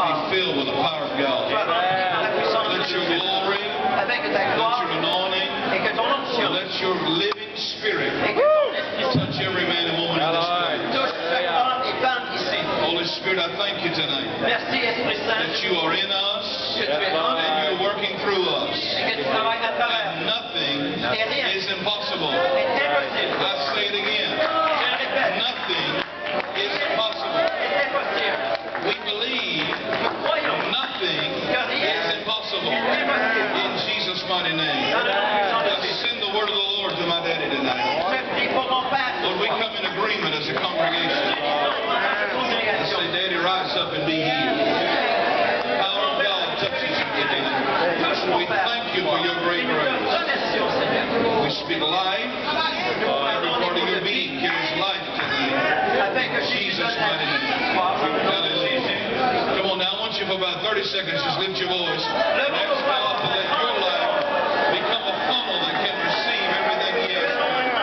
be filled with the power of God. Let your glory, let your anointing, let your living spirit touch every man and woman in this place. Holy Spirit, I thank you tonight that you are in us and you're working through us. And nothing is impossible. I say it again. Nothing is impossible. We believe nothing is impossible. In Jesus' mighty name. Let's send the word of the Lord to my daddy tonight. Lord, we come in agreement as a congregation. Let's say, Daddy, rise up and be healed. The power of God touches you today. We thank you for your great grace. We speak life. Every part of your being carries life tonight. In Jesus' mighty name. Hallelujah. Come on now, I want you for about 30 seconds, just lift your voice. And ask God to let your life become a funnel that can receive everything He has for you.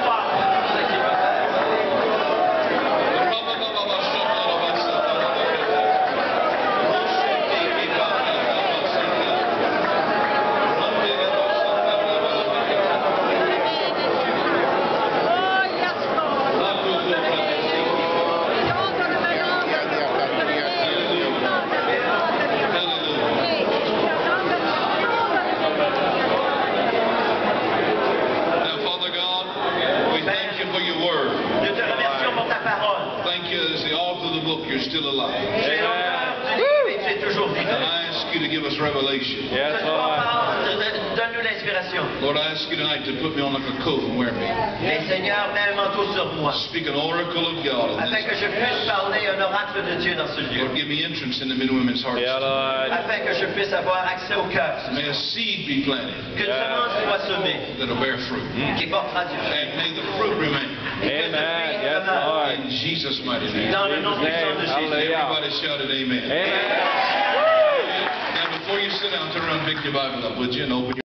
You're still alive. I ask you to give us revelation. Yes, Donne-nous l'inspiration. Lord, I ask you tonight to put me on like a coat and wear me. Et Seigneur, mets un manteau sur moi. Speak an oracle of God. Afin que je puisse parler un oracle de Dieu dans ce lieu. Lord, give me entrance into men and women's hearts. Afin que je puisse avoir accès au cœur. May a seed be planted. Que une semence soit semée. That'll bear fruit. Qui portera du fruit. And may the fruit remain. Amen. Yes, Lord. In Jesus' mighty name. Dans le nom puissant de Jésus. Everybody shouted amen. Amen. Now, before you sit down, turn around and pick your Bible up, would you? And open your